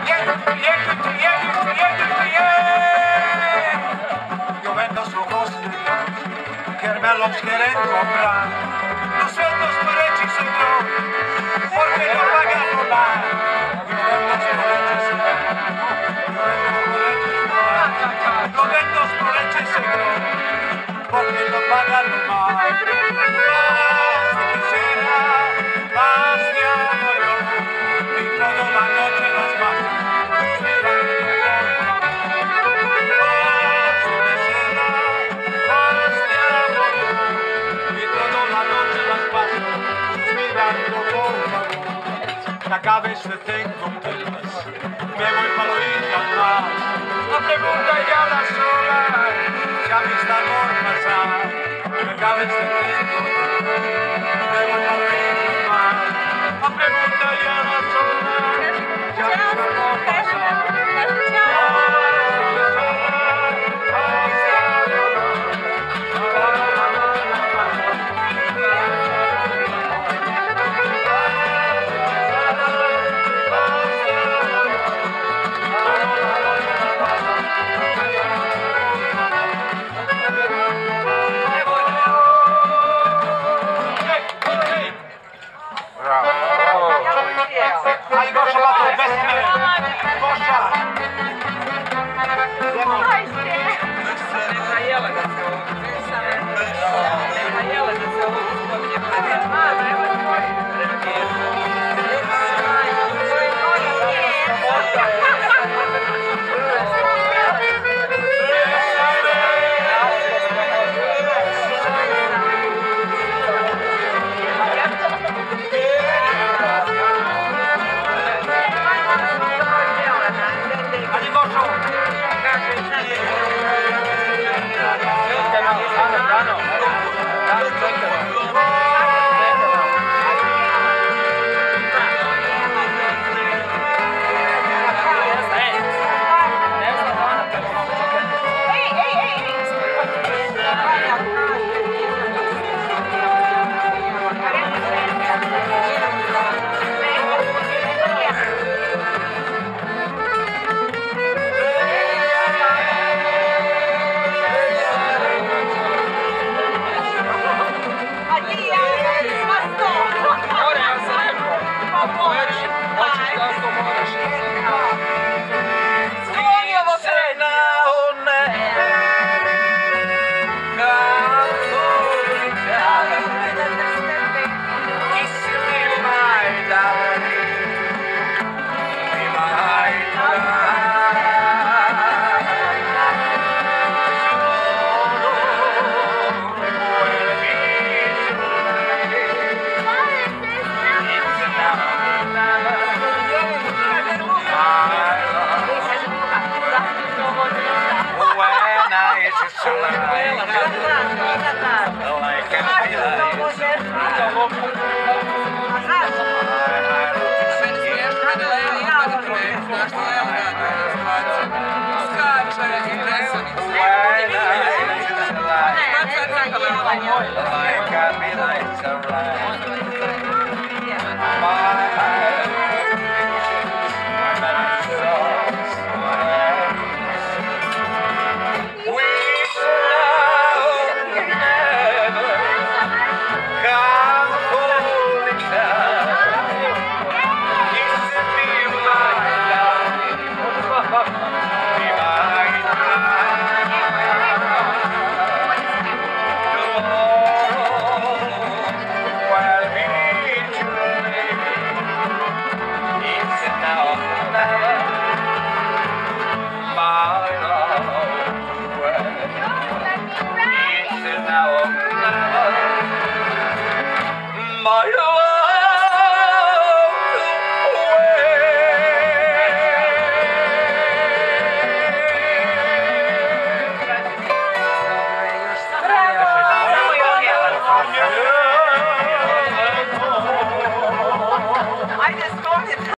Yo vendo sus ojos que me los quieren comprar. Los sueldos por hechizo porque no pagan volar. Yo vendo sus hechizo, yo vendo por hechizo porque no pagan mal. Si quisiera más de amor y toda la noche las paso. Cada vez que tengo penas, me voy para la orilla al mar. La pregunta y habla sola, si ha visto amor pasar. Cada vez que tengo penas, me voy para la orilla al mar. La pregunta y habla sola, si ha visto amor pasar. Aj Gosia ma to wesmie! Gosia! Like a be like